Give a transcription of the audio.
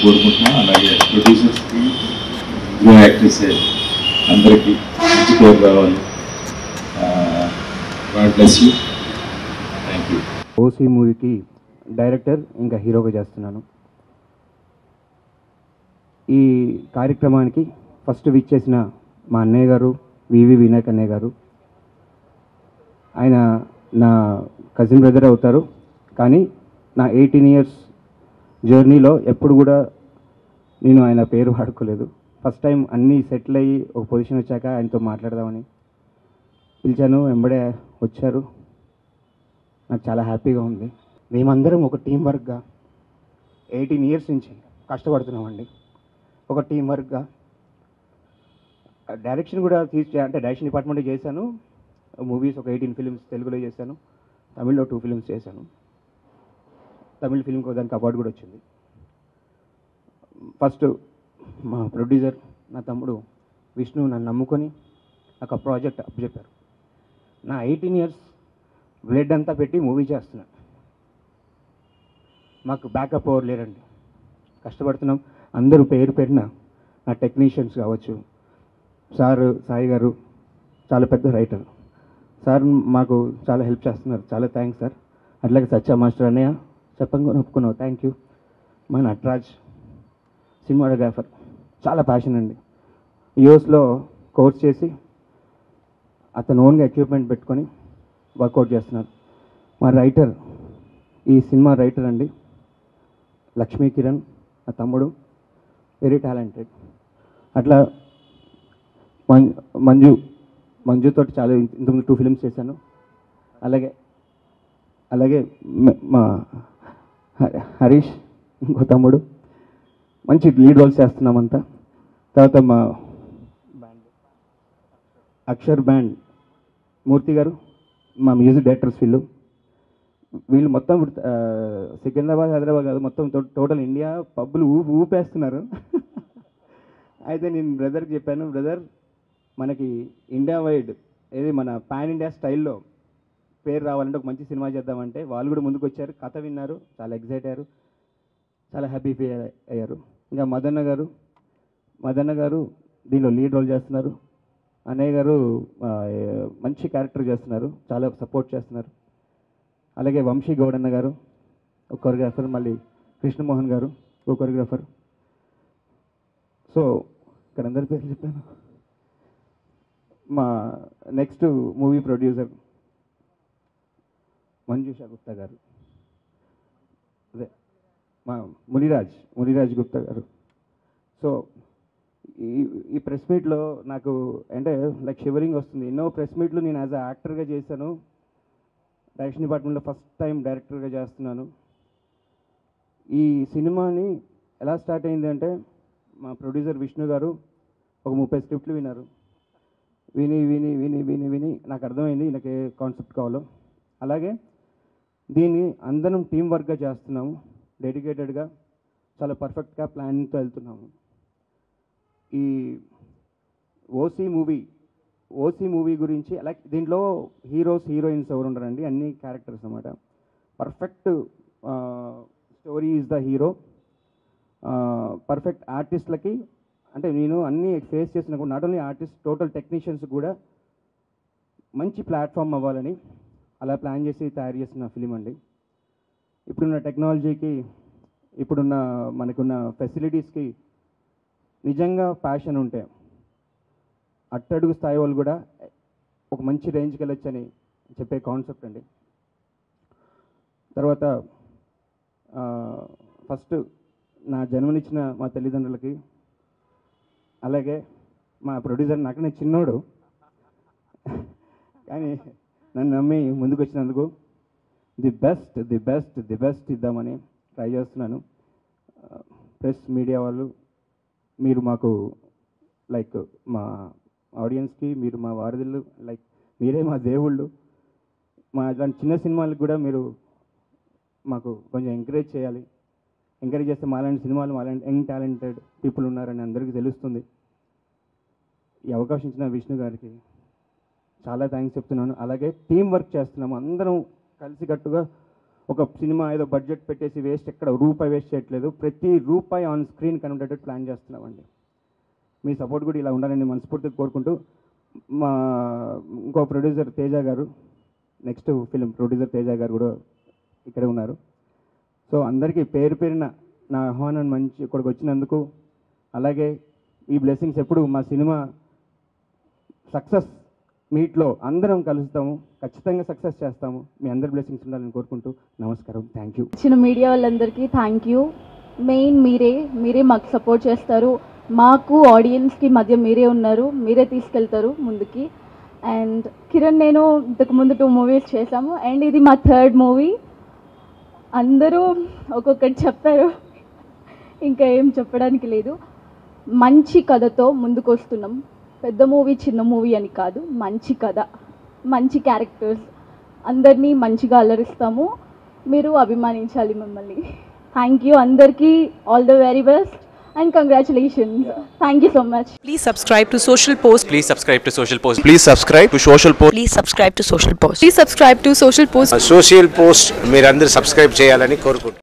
కోరుకుంటున్నాం. అలాగే ప్రొడ్యూసర్స్కి, యాక్టర్స్ అందరికీ మంచి పేరు రావాలి. God bless you. Thank you. OC మూవీకి డైరెక్టర్ ఇంకా హీరోగా చేస్తున్నాను. ఈ కార్యక్రమానికి ఫస్ట్ విచ్చేసిన మా అన్నయ్య గారు వినాయక్ అన్నయ్య గారు. ఆయన నా కజిన్ బ్రదర్ అవుతారు, కానీ నా 18 years జర్నీలో ఎప్పుడు కూడా నేను ఆయన పేరు వాడుకోలేదు. ఫస్ట్ టైం అన్నీ సెటిల్ అయ్యి ఒక పొజిషన్ వచ్చాక ఆయనతో మాట్లాడదామని పిలిచాను. వెంబడే వచ్చారు. నాకు చాలా హ్యాపీగా ఉంది. మేమందరం ఒక టీం వర్క్గా 18 years నుంచి కష్టపడుతున్నామండి. ఒక టీం వర్క్గా డైరెక్షన్ కూడా అంటే డైరెక్షన్ డిపార్ట్మెంట్ చేశాను. మూవీస్ ఒక 18 films తెలుగులో చేశాను, తమిళ్లో 2 films చేశాను. తమిళ్ ఫిల్మ్కి దానికి అవార్డు కూడా వచ్చింది. ఫస్ట్ మా ప్రొడ్యూసర్ నా తమ్ముడు విష్ణు నన్ను నమ్ముకొని నాకు ఆ ప్రాజెక్ట్ అప్పచెప్పారు. నా 18 years బ్లడ్ అంతా పెట్టి మూవీ చేస్తున్నాను. మాకు బ్యాకప్ ఎవరు లేరండి. కష్టపడుతున్నాం. అందరూ పేరు పేరున నా టెక్నీషియన్స్ కావచ్చు, సాయి గారు చాలా పెద్ద రైటర్, సార్ మాకు చాలా హెల్ప్ చేస్తున్నారు. చాలా థ్యాంక్స్ సార్. అట్లాగే సత్య మాస్టర్ అన్నయ్య చెప్పంగా ఒప్పుకున్నావు, థ్యాంక్ యూ. మా నటరాజ్ సినిమాటోగ్రాఫర్, చాలా ప్యాషన్ అండి. యూఎస్లో కోర్స్ చేసి అతను ఓన్గా ఎక్విప్మెంట్ పెట్టుకొని వర్కౌట్ చేస్తున్నారు. మా రైటర్, ఈ సినిమా రైటర్ అండి లక్ష్మీ కిరణ్, నా తమ్ముడు, వెరీ టాలెంటెడ్. అట్లా మంజుతో చాలా ఇంతకుముందు 2 films చేశాను. అలాగే మా హరీష్ ఇంకో తమ్ముడు మంచి లీడ్ రోల్స్ చేస్తున్నామంతా. తర్వాత మా అక్షర్ బ్యాండ్ మూర్తి గారు మా మ్యూజిక్ డైరెక్టర్స్. వీళ్ళు మొత్తం సికింద్రాబాద్ హైదరాబాద్ కాదు, మొత్తం టోటల్ ఇండియా పబ్బులు ఊపేస్తున్నారు. అయితే నేను బ్రదర్కి చెప్పాను, బ్రదర్ మనకి ఇండియా వైడ్ ఏది మన పాన్ ఇండియా స్టైల్లో పేరు రావాలంటే ఒక మంచి సినిమా చేద్దామంటే వాళ్ళు కూడా ముందుకు వచ్చారు. కథ విన్నారు, చాలా ఎగ్జైట్ అయ్యారు, చాలా హ్యాపీ ఫీల్ అయ్యారు. ఇంకా మదన్న గారు దీనిలో లీడ్ రోల్ చేస్తున్నారు. అన్నయ్య గారు మంచి క్యారెక్టర్ చేస్తున్నారు, చాలా సపోర్ట్ చేస్తున్నారు. అలాగే వంశీ గౌడన్న గారు ఒక కొరియోగ్రాఫర్, మళ్ళీ కృష్ణమోహన్ గారు ఒక కొరియోగ్రాఫర్. సో ఇక్కడ అందరి పేర్లు చెప్పాను. మా next movie producer Manjusha Gupta garu, అదే మా మునిరాజ్ గుప్తా గారు. సో ఈ ప్రెస్ మీట్లో నాకు అంటే లైక్ షివరింగ్ వస్తుంది. ఎన్నో ప్రెస్ మీట్లు నేను యాజ్ అ యాక్టర్గా చేశాను. డైరెక్షన్ డిపార్ట్మెంట్లో ఫస్ట్ టైం డైరెక్టర్గా చేస్తున్నాను. ఈ సినిమాని ఎలా స్టార్ట్ అయింది అంటే మా ప్రొడ్యూసర్ విష్ణు గారు ఒక 30 scripts విన్నారు. విని నాకు అర్థమైంది నాకు ఏ కాన్సెప్ట్ కావాలో. అలాగే దీన్ని అందరం టీం వర్క్గా చేస్తున్నాము, డెడికేటెడ్గా, చాలా పర్ఫెక్ట్గా ప్లానింగ్తో వెళ్తున్నాము. ఈ ఓసీ మూవీ గురించి అలాగే దీంట్లో హీరోయిన్స్ ఎవరు ఉండరండి, అన్ని క్యారెక్టర్స్ అన్నమాట. Perfect story is the hero. Perfect ఆర్టిస్ట్లకి అంటే నేను అన్నీ ఫేస్ చేసిన కూడా not only artist, total technicians కూడా మంచి ప్లాట్ఫామ్ అవ్వాలని అలా ప్లాన్ చేసి తయారు చేసిన ఫిలిం అండి. ఇప్పుడున్న టెక్నాలజీకి, ఇప్పుడున్న మనకున్న ఫెసిలిటీస్కి నిజంగా ప్యాషన్ ఉంటే అట్టడుగు స్థాయి వాళ్ళు కూడా ఒక మంచి రేంజ్కి వెళ్ళొచ్చని చెప్పే కాన్సెప్ట్ అండి. తర్వాత ఫస్ట్ నా జన్మనిచ్చిన మా తల్లిదండ్రులకి, అలాగే మా ప్రొడ్యూసర్ నాకనే చిన్నోడు కానీ నన్ను నమ్మి ముందుకు వచ్చినందుకు ది బెస్ట్ ఇద్దామని ట్రై చేస్తున్నాను. ప్రెస్ మీడియా వాళ్ళు, మీరు మాకు లైక్ మా ఆడియన్స్కి మీరు మా వారధులు, లైక్ మీరే మా దేవుళ్ళు. మా ఇలాంటి చిన్న సినిమాలకు కూడా మీరు మాకు కొంచెం ఎంకరేజ్ చేయాలి. ఎంకరేజ్ చేస్తే మాలాంటి సినిమాలు, మాలాంటి యంగ్ టాలెంటెడ్ పీపుల్ ఉన్నారని అందరికీ తెలుస్తుంది. ఈ అవకాశం ఇచ్చిన విష్ణు గారికి చాలా థ్యాంక్స్ చెప్తున్నాను. అలాగే టీం వర్క్ చేస్తున్నాము, అందరం కలిసికట్టుగా ఒక సినిమా ఏదో బడ్జెట్ పెట్టేసి వేస్ట్ ఎక్కడ రూపాయి వేస్ట్ చేయట్లేదు, ప్రతి రూపాయి ఆన్ స్క్రీన్ కనబడేటట్టు ప్లాన్ చేస్తున్నామండి. మీ సపోర్ట్ కూడా ఇలా ఉండాలని మనస్ఫూర్తిగా కోరుకుంటూ, మా ఇంకో ప్రొడ్యూసర్ తేజ గారు, నెక్స్ట్ ఫిలిం ప్రొడ్యూసర్ తేజ గారు కూడా ఇక్కడే ఉన్నారు. సో అందరికీ పేరు పేరున నా ఆహ్వానం మంచి ఇక్కడికి వచ్చినందుకు, అలాగే ఈ బ్లెస్సింగ్స్ ఎప్పుడు మా సినిమా సక్సెస్ మీట్లో అందరం కలుస్తాము, ఖచ్చితంగా సక్సెస్ చేస్తాము. మీ అందరి బ్లెస్సింగ్స్ ఉండాలని కోరుకుంటూ నమస్కారం. Thank you. చిన్న మీడియా వాళ్ళందరికీ థ్యాంక్ యూ. మెయిన్ మీరే మాకు సపోర్ట్ చేస్తారు, మాకు ఆడియన్స్కి మధ్య మీరే ఉన్నారు, మీరే తీసుకెళ్తారు ముందుకి. అండ్ కిరణ్ నేను ఇంతకుముందు 2 మూవీస్ చేశాము, అండ్ ఇది మా 3rd మూవీ. అందరూ ఒక్కొక్కటి చెప్పారు, ఇంకా ఏం చెప్పడానికి లేదు. మంచి కథతో ముందుకు వస్తున్నాం. పెద్ద మూవీ చిన్న మూవీ అని కాదు, మంచి కథ, మంచి క్యారెక్టర్స్, అందరినీ మంచిగా అలరిస్తాము. మీరు అభిమానించాలి మమ్మల్ని. థ్యాంక్ యూ అందరికీ. All the very best and congratulations. Thank you so much. Please subscribe to SocialPost. Please subscribe to SocialPost. Please subscribe to SocialPost. Please subscribe to SocialPost. Please subscribe to SocialPost. SocialPost మీరందరూ subscribe చేయాలని కోరుకుంటున్నాను.